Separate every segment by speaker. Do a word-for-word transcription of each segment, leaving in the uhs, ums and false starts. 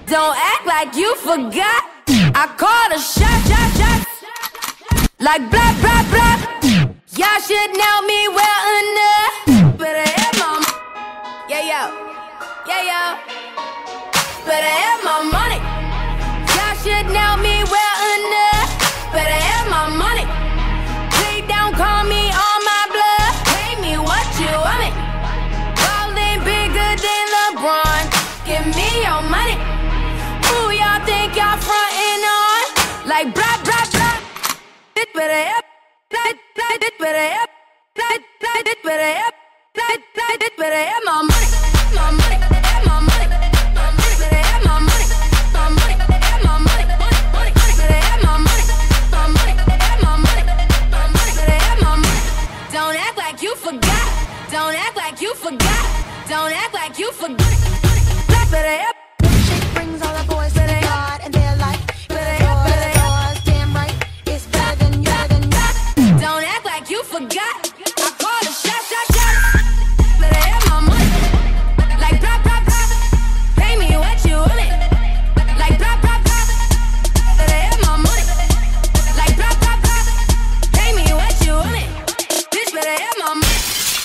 Speaker 1: Don't act like you forgot. I called a shot, shot, shot. Like blah, blah, blah. Y'all should know me well enough. Better have my m- Yeah, yo. Yeah, yo. Better have my money. Y'all should know me well enough. Better have my money. Please don't call me on my bluff. Pay me what you want me. Ballin' bigger than LeBron. Give me your money. Who y'all think y'all frontin' on? Like blah, blah, blah. It better up. It better up. It better up. It better up my money. My money. My money. My money. Better have my money. My money. My money. Money. Better have my money. My money. My money. My money. Better have my money. Don't act like you forgot. Don't act like you forgot. Don't act like you forgot. Better up.
Speaker 2: Shit brings all the boys to the yard and they're like, better up, better up. Damn right, it's better than you, better than you.
Speaker 1: Don't act like you forgot. I called a shot, shot, shot. Better have my money. Like blah, blah, blah. Pay me what you want it. Like blah, blah, blah. Better have my money. Like blah, blah, blah. Pay me what you want it. Bitch better have my money.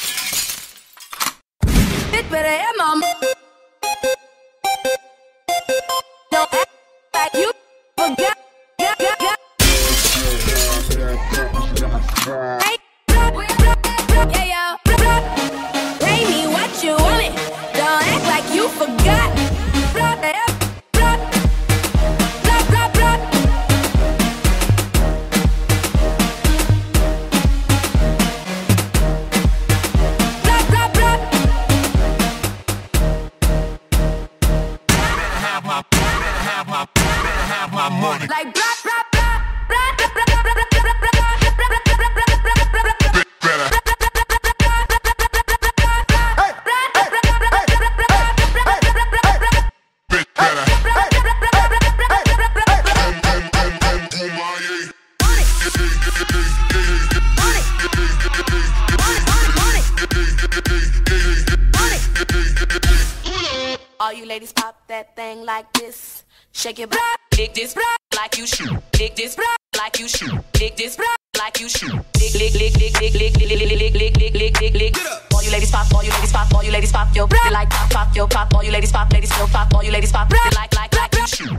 Speaker 1: Bitch better have my money. Don't act like you forgot. Yeah, yeah, yeah. Hey, blah, blah, blah, yeah, yo, blah, blah. Pay me what you want it. Don't act like you forgot. Blah, blah, blah, blah, blah, blah. Blah, blah, blah.
Speaker 3: Have my, have my, have my money.
Speaker 1: Like blah, blah, blah, blah, blah, blah, blah, blah, blah, blah, blah, blah, blah, blah,
Speaker 3: Better. Bitch better.
Speaker 1: All you ladies pop that thing like this. Shake your butt, lick this like you shoot. Lick this like you shoot. Lick this like you shoot. Lick, lick, lick, lick, lick, lick, lick, lick, lick, lick, lick, lick, lick, lick. All you ladies pop, all you ladies pop, all you ladies pop your pussy like pop, pop your pop. All you ladies pop, ladies still pop. All you ladies pop pussy like, like, like you shoot.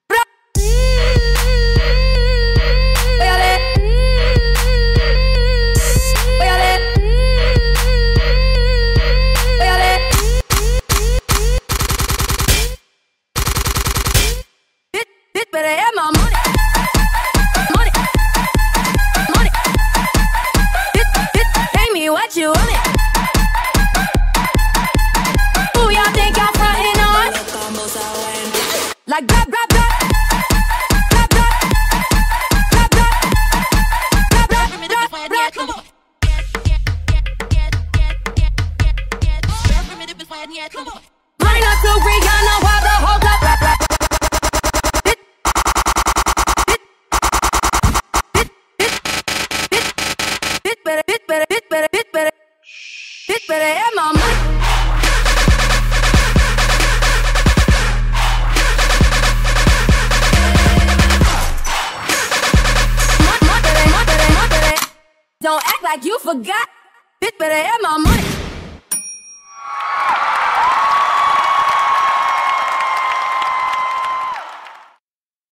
Speaker 1: Better have my money. Money. Money. Bitch, bitch, pay me what you want it. Who y'all think y'all frontin' on? Like blah, blah, blah. Blah, blah. Blah, blah. Blah, blah, blah, blah, blah. Money not too Rihanna while the whole club rap, rap. Better, bit better, bit better, bit better, bit better have my money. Don't act like you forgot. Bit better have my money.